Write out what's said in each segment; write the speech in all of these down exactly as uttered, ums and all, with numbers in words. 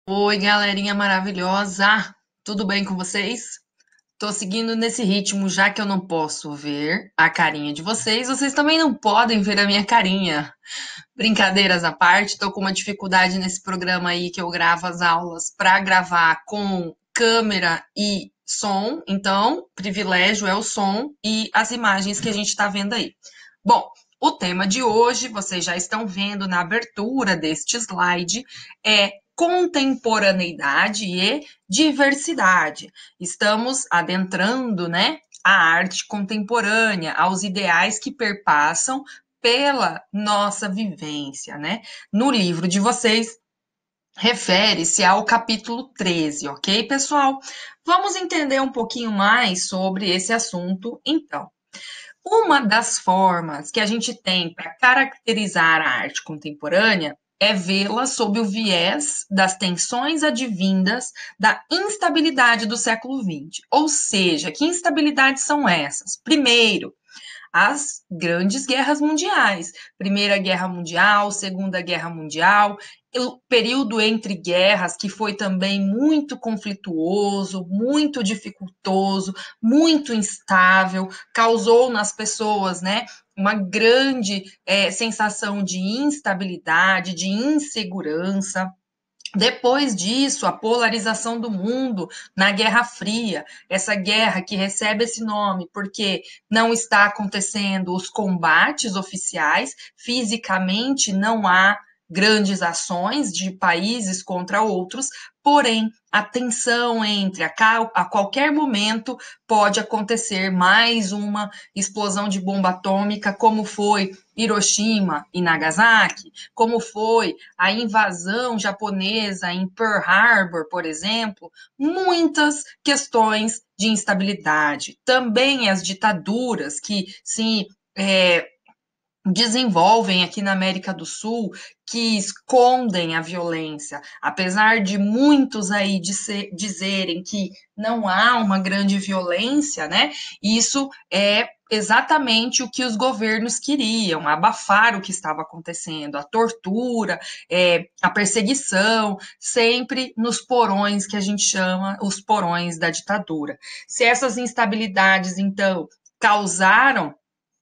Oi, galerinha maravilhosa! Tudo bem com vocês? Tô seguindo nesse ritmo, já que eu não posso ver a carinha de vocês, vocês também não podem ver a minha carinha. Brincadeiras à parte, tô com uma dificuldade nesse programa aí que eu gravo as aulas para gravar com câmera e som, então, privilégio é o som e as imagens que a gente está vendo aí. Bom, o tema de hoje, vocês já estão vendo na abertura deste slide, é contemporaneidade e diversidade. Estamos adentrando, né, a arte contemporânea, aos ideais que perpassam pela nossa vivência, né? No livro de vocês, refere-se ao capítulo treze, ok, pessoal? Vamos entender um pouquinho mais sobre esse assunto, então. Uma das formas que a gente tem para caracterizar a arte contemporânea é vê-la sob o viés das tensões advindas da instabilidade do século vinte. Ou seja, que instabilidades são essas? Primeiro, as grandes guerras mundiais. Primeira Guerra Mundial, Segunda Guerra Mundial, o período entre guerras, que foi também muito conflituoso, muito dificultoso, muito instável, causou nas pessoas, né, uma grande é, sensação de instabilidade, de insegurança. Depois disso, a polarização do mundo na Guerra Fria, essa guerra que recebe esse nome porque não está acontecendo os combates oficiais, fisicamente não há grandes ações de países contra outros, porém a tensão entre a, a qualquer momento pode acontecer mais uma explosão de bomba atômica, como foi Hiroshima e Nagasaki, como foi a invasão japonesa em Pearl Harbor, por exemplo, muitas questões de instabilidade. Também as ditaduras que se é, desenvolvem aqui na América do Sul, que escondem a violência, apesar de muitos aí dizerem que não há uma grande violência, né? Isso é exatamente o que os governos queriam, abafar o que estava acontecendo, a tortura, é, a perseguição, sempre nos porões que a gente chama os porões da ditadura. Se essas instabilidades, então, causaram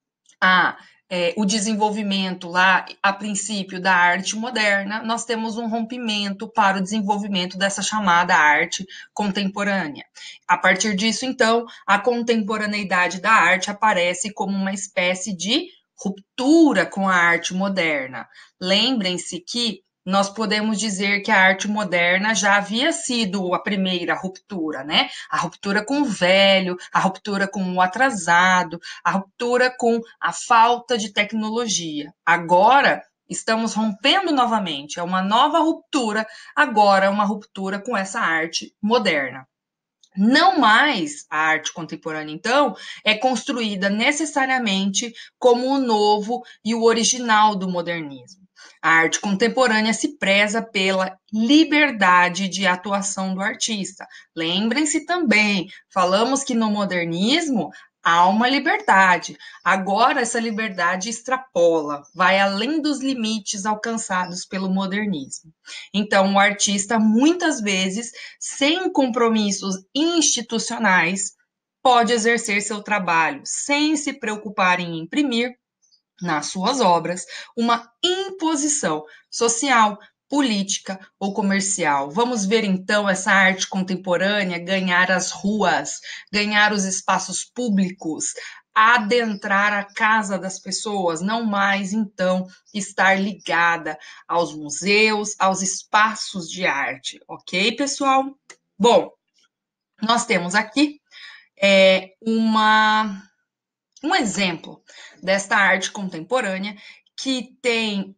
a é, o desenvolvimento lá, a princípio, da arte moderna, nós temos um rompimento para o desenvolvimento dessa chamada arte contemporânea. A partir disso, então, a contemporaneidade da arte aparece como uma espécie de ruptura com a arte moderna. Lembrem-se que nós podemos dizer que a arte moderna já havia sido a primeira ruptura, né? A ruptura com o velho, a ruptura com o atrasado, a ruptura com a falta de tecnologia. Agora estamos rompendo novamente, é uma nova ruptura, agora é uma ruptura com essa arte moderna. Não mais a arte contemporânea, então, é construída necessariamente como o novo e o original do modernismo. A arte contemporânea se preza pela liberdade de atuação do artista. Lembrem-se também, falamos que no modernismo há uma liberdade. Agora, essa liberdade extrapola, vai além dos limites alcançados pelo modernismo. Então, o artista, muitas vezes, sem compromissos institucionais, pode exercer seu trabalho sem se preocupar em imprimir nas suas obras uma imposição social, política ou comercial. Vamos ver então essa arte contemporânea ganhar as ruas, ganhar os espaços públicos, adentrar a casa das pessoas, não mais então estar ligada aos museus, aos espaços de arte, ok, pessoal? Bom, nós temos aqui é, uma um exemplo desta arte contemporânea que tem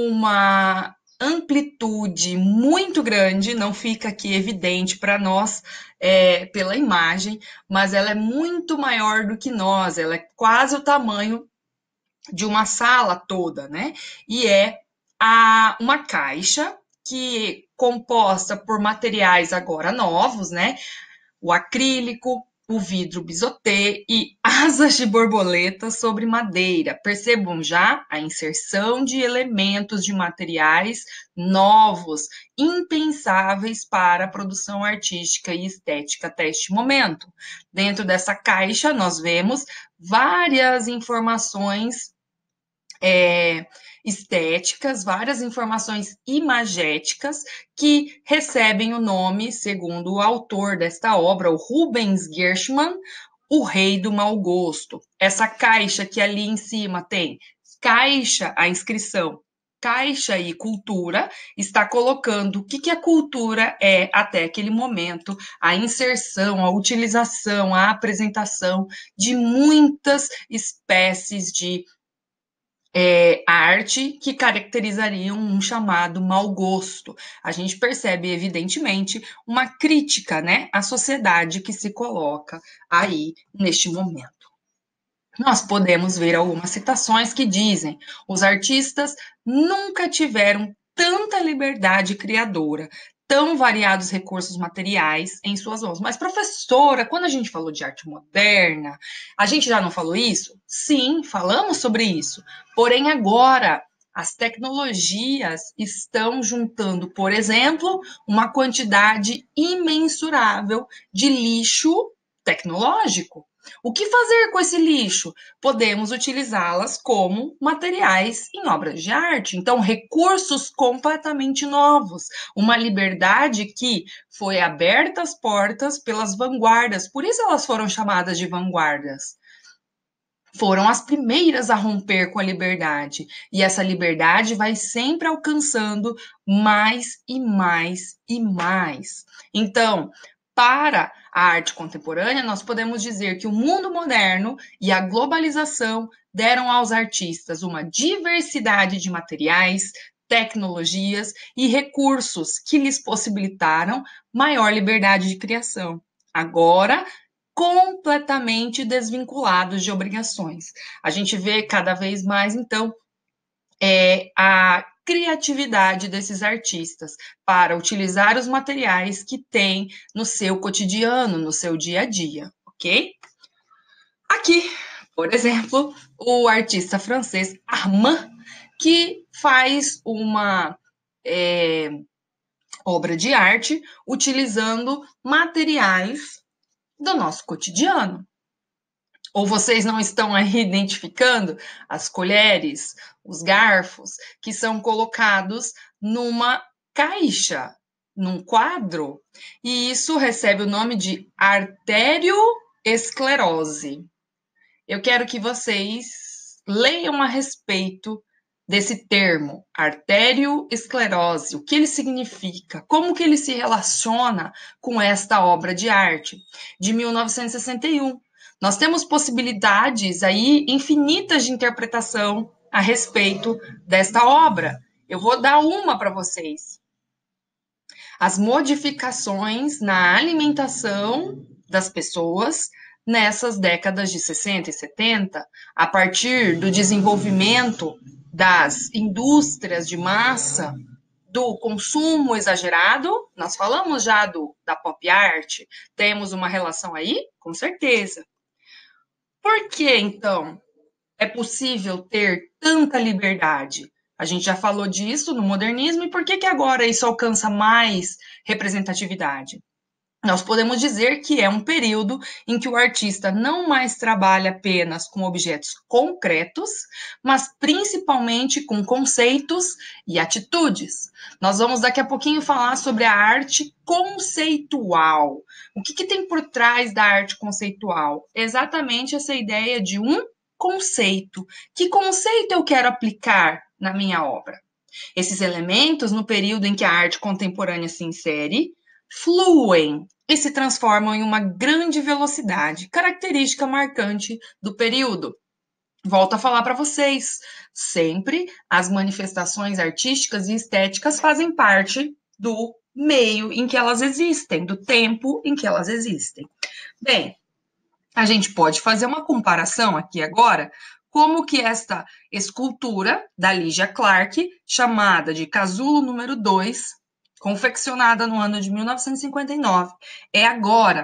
uma amplitude muito grande, não fica aqui evidente para nós é, pela imagem, mas ela é muito maior do que nós, ela é quase o tamanho de uma sala toda, né? E é a, uma caixa que composta por materiais agora novos, né? O acrílico, o vidro bisotê e asas de borboleta sobre madeira. Percebam já a inserção de elementos de materiais novos, impensáveis para a produção artística e estética até este momento. Dentro dessa caixa, nós vemos várias informações é, estéticas, várias informações imagéticas que recebem o nome, segundo o autor desta obra, o Rubens Gershman, o Rei do Mau Gosto. Essa caixa que ali em cima tem caixa, a inscrição, caixa e cultura, está colocando o que, que a cultura é até aquele momento, a inserção, a utilização, a apresentação de muitas espécies de É, arte que caracterizariam um chamado mau gosto. A gente percebe, evidentemente, uma crítica, né, à sociedade que se coloca aí neste momento. Nós podemos ver algumas citações que dizem: os artistas nunca tiveram tanta liberdade criadora, tão variados recursos materiais em suas mãos. Mas, professora, quando a gente falou de arte moderna, a gente já não falou isso? Sim, falamos sobre isso. Porém, agora, as tecnologias estão juntando, por exemplo, uma quantidade imensurável de lixo tecnológico. O que fazer com esse lixo? Podemos utilizá-las como materiais em obras de arte. Então, recursos completamente novos. Uma liberdade que foi aberta às portas pelas vanguardas. Por isso elas foram chamadas de vanguardas. Foram as primeiras a romper com a liberdade. E essa liberdade vai sempre alcançando mais e mais e mais. Então, para a arte contemporânea, nós podemos dizer que o mundo moderno e a globalização deram aos artistas uma diversidade de materiais, tecnologias e recursos que lhes possibilitaram maior liberdade de criação. Agora, completamente desvinculados de obrigações. A gente vê cada vez mais, então, é, a criatividade desses artistas para utilizar os materiais que têm no seu cotidiano, no seu dia a dia, ok? Aqui, por exemplo, o artista francês Armand, que faz uma é, obra de arte utilizando materiais do nosso cotidiano. Ou vocês não estão aí identificando as colheres, os garfos, que são colocados numa caixa, num quadro, e isso recebe o nome de arterioesclerose. Eu quero que vocês leiam a respeito desse termo, arterioesclerose, o que ele significa, como que ele se relaciona com esta obra de arte de mil novecentos e sessenta e um. Nós temos possibilidades aí infinitas de interpretação a respeito desta obra. Eu vou dar uma para vocês. As modificações na alimentação das pessoas nessas décadas de sessenta e setenta, a partir do desenvolvimento das indústrias de massa, do consumo exagerado, nós falamos já do, da pop art, temos uma relação aí? Com certeza. Por que, então, é possível ter tanta liberdade? A gente já falou disso no modernismo, e por que, que agora isso alcança mais representatividade? Nós podemos dizer que é um período em que o artista não mais trabalha apenas com objetos concretos, mas principalmente com conceitos e atitudes. Nós vamos daqui a pouquinho falar sobre a arte conceitual. O que, que tem por trás da arte conceitual? Exatamente essa ideia de um conceito. Que conceito eu quero aplicar na minha obra? Esses elementos, no período em que a arte contemporânea se insere, fluem e se transformam em uma grande velocidade, característica marcante do período. Volto a falar para vocês, sempre as manifestações artísticas e estéticas fazem parte do meio em que elas existem, do tempo em que elas existem. Bem, a gente pode fazer uma comparação aqui agora, como que esta escultura da Lygia Clark, chamada de Casulo número dois, confeccionada no ano de mil novecentos e cinquenta e nove, é agora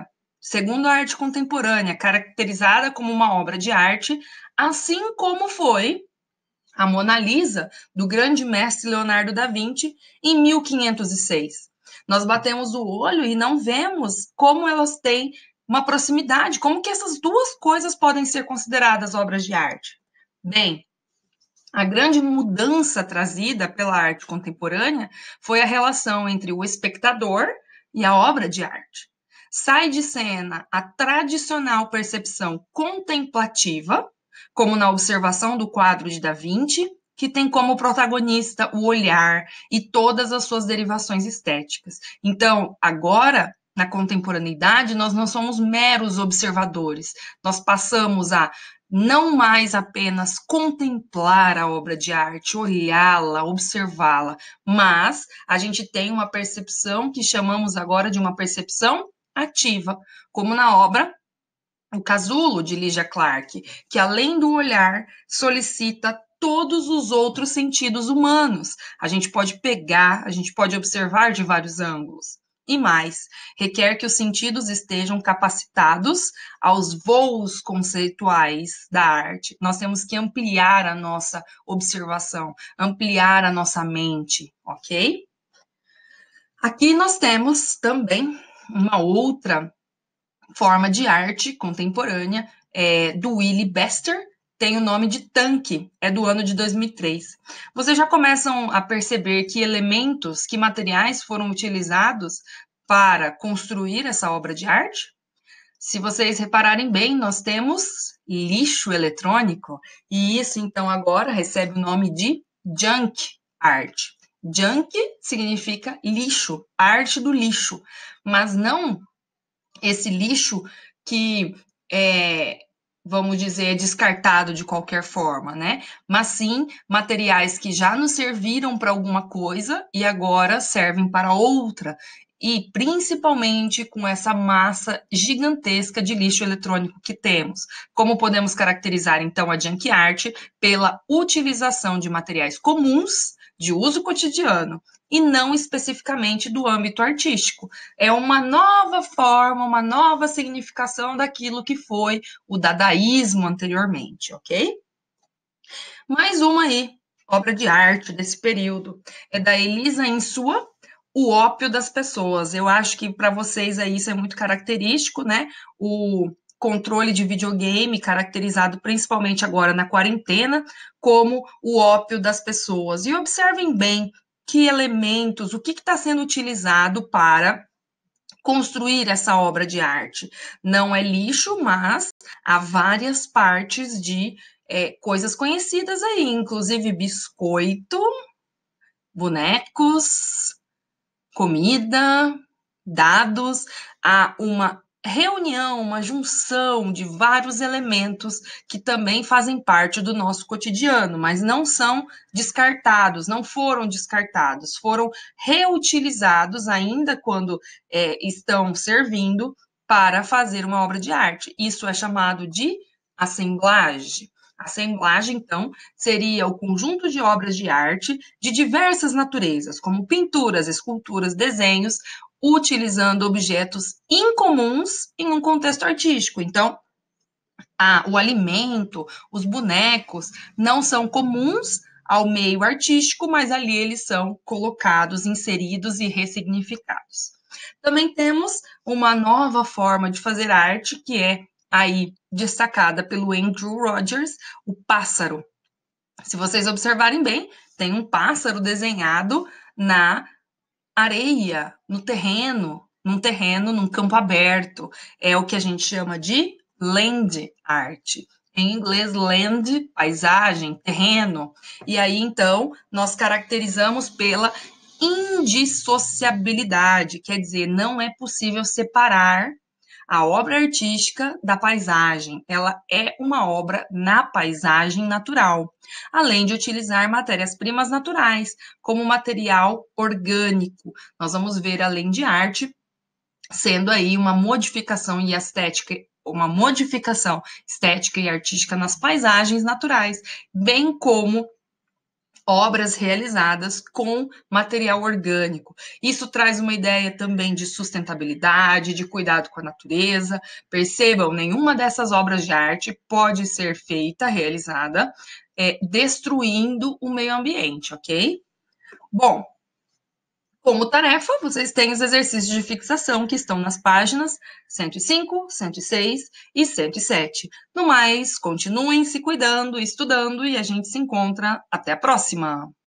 segundo a arte contemporânea, caracterizada como uma obra de arte, assim como foi a Mona Lisa, do grande mestre Leonardo da Vinci, em mil quinhentos e seis. Nós batemos o olho e não vemos como elas têm uma proximidade, como que essas duas coisas podem ser consideradas obras de arte. Bem, a grande mudança trazida pela arte contemporânea foi a relação entre o espectador e a obra de arte. Sai de cena a tradicional percepção contemplativa, como na observação do quadro de Da Vinci, que tem como protagonista o olhar e todas as suas derivações estéticas. Então, agora, na contemporaneidade, nós não somos meros observadores, nós passamos a não mais apenas contemplar a obra de arte, olhá-la, observá-la, mas a gente tem uma percepção que chamamos agora de uma percepção ativa, como na obra O Casulo, de Lygia Clark, que além do olhar, solicita todos os outros sentidos humanos. A gente pode pegar, a gente pode observar de vários ângulos. E mais, requer que os sentidos estejam capacitados aos voos conceituais da arte. Nós temos que ampliar a nossa observação, ampliar a nossa mente, ok? Aqui nós temos também uma outra forma de arte contemporânea, é, do Willy Bester, tem o nome de Tanque, é do ano de dois mil e três. Vocês já começam a perceber que elementos, que materiais foram utilizados para construir essa obra de arte? Se vocês repararem bem, nós temos lixo eletrônico, e isso então agora recebe o nome de junk art. Junk significa lixo, arte do lixo, mas não esse lixo que é, vamos dizer, descartado de qualquer forma, né? Mas sim materiais que já nos serviram para alguma coisa e agora servem para outra. E principalmente com essa massa gigantesca de lixo eletrônico que temos. Como podemos caracterizar, então, a junk art? Pela utilização de materiais comuns, de uso cotidiano, e não especificamente do âmbito artístico. É uma nova forma, uma nova significação daquilo que foi o dadaísmo anteriormente, ok? Mais uma aí, obra de arte desse período, é da Elisa Insua, O Ópio das Pessoas. Eu acho que para vocês aí isso é muito característico, né? O controle de videogame, caracterizado principalmente agora na quarentena, como o ópio das pessoas. E observem bem que elementos, o que está sendo utilizado para construir essa obra de arte. Não é lixo, mas há várias partes de é, coisas conhecidas aí, inclusive biscoito, bonecos, comida, dados, há uma reunião, uma junção de vários elementos que também fazem parte do nosso cotidiano, mas não são descartados, não foram descartados, foram reutilizados ainda quando é, estão servindo para fazer uma obra de arte. Isso é chamado de assemblagem. Assemblagem, então, seria o conjunto de obras de arte de diversas naturezas, como pinturas, esculturas, desenhos, utilizando objetos incomuns em um contexto artístico. Então, a, o alimento, os bonecos, não são comuns ao meio artístico, mas ali eles são colocados, inseridos e ressignificados. Também temos uma nova forma de fazer arte, que é aí destacada pelo Andrew Rogers, o pássaro. Se vocês observarem bem, tem um pássaro desenhado na areia, no terreno, num terreno, num campo aberto. É o que a gente chama de land art. Em inglês, land, paisagem, terreno. E aí, então, nós caracterizamos pela indissociabilidade, quer dizer, não é possível separar a obra artística da paisagem. Ela é uma obra na paisagem natural, além de utilizar matérias-primas naturais, como material orgânico. Nós vamos ver, além de arte, sendo aí uma modificação e estética, uma modificação estética e artística nas paisagens naturais, bem como obras realizadas com material orgânico. Isso traz uma ideia também de sustentabilidade, de cuidado com a natureza. Percebam, nenhuma dessas obras de arte pode ser feita, realizada, é, destruindo o meio ambiente, ok? Bom, como tarefa, vocês têm os exercícios de fixação que estão nas páginas cento e cinco, cento e seis e cento e sete. No mais, continuem se cuidando, estudando e a gente se encontra. Até a próxima!